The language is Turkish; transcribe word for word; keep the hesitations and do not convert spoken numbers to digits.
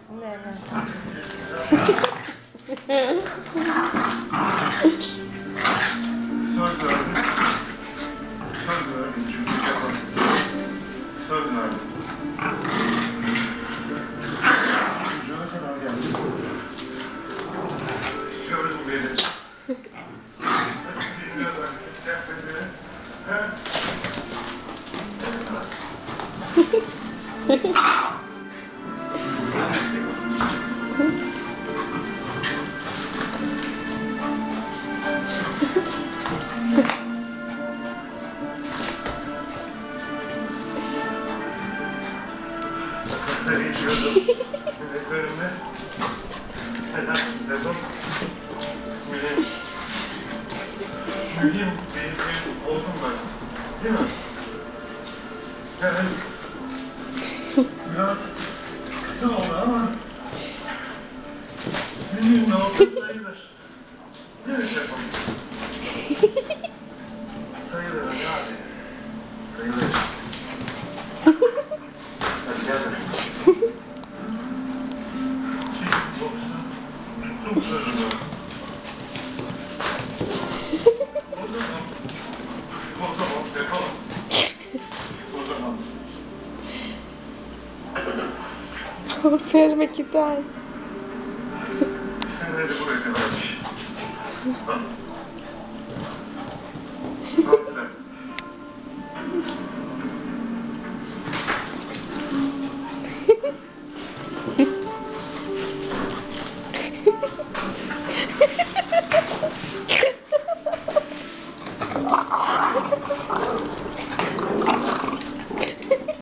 네네. Söz verdim. Söz verdim. Çünkü yapamadım. Söz verdim. Çocuğuna kadar geldim. Gördüm beni. Nasıl dinliyor herkes kendini? He? Makasla geçiyordum. Milletlerimle. Edersin dedim. Mühim. Mühim bir şey oldum ben. Değil mi? Yani biraz kısa oldu ama mühim de olsa sayılır. Değil mi şefim? Sayılır hadi abi. Sayılır. Hadi gel de. Çekip boksu. Tuttum sözümü. O zaman. O zaman yapalım. O zaman. Ferme que dai. Sen de buraya kadarmış. Tamam.